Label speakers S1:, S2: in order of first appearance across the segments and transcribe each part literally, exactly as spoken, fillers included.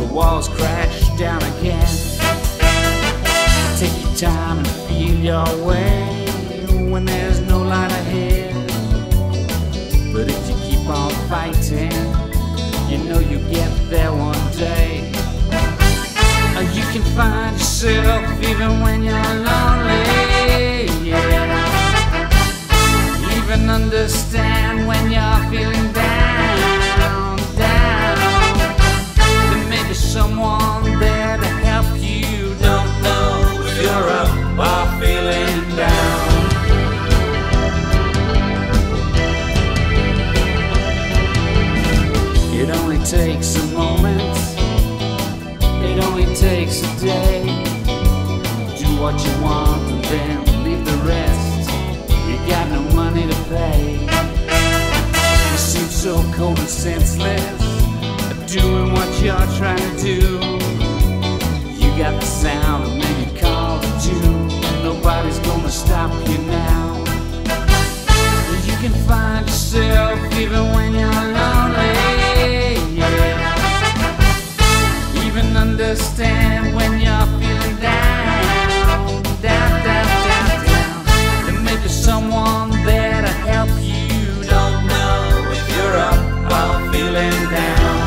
S1: walls crash down again. Take your time and feel your way when there's no light ahead. But if you keep on fighting, you know you get there one day. You can find yourself even when you're lonely, yeah. Even understand when you're feeling down, down. There may be someone there to help you. Don't know if you're up or feeling down. It only takes a moment, it only takes a day. Do what you want and then leave the rest. You got no money to pay. You seem so cold and senseless, doing what you're trying to do. You got the sound of many call to tune. Nobody's gonna stop you now. You can find yourself even when you're lonely, yeah. Even understand when you're feeling down, down, down, down, down. There may be someone there to help you. Don't know if you're up or feeling down.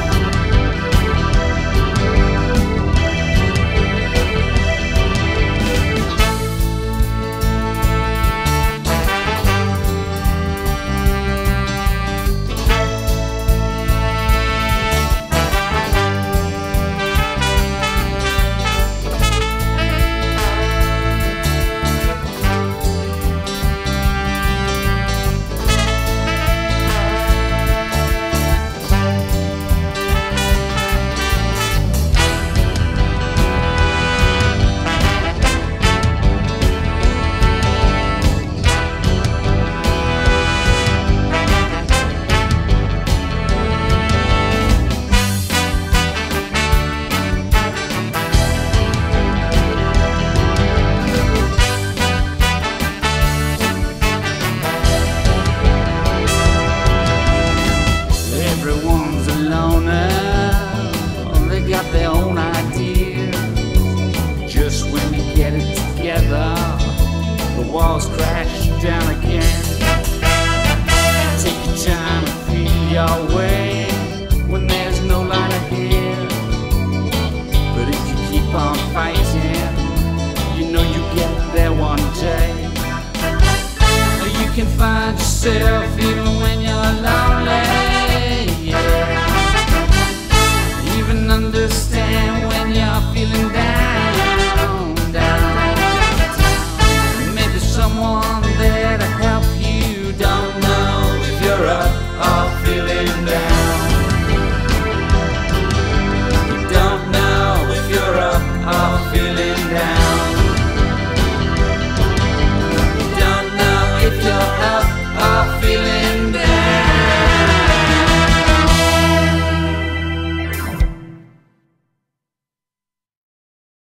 S1: Their own ideas. Just when you get it together, the walls crash.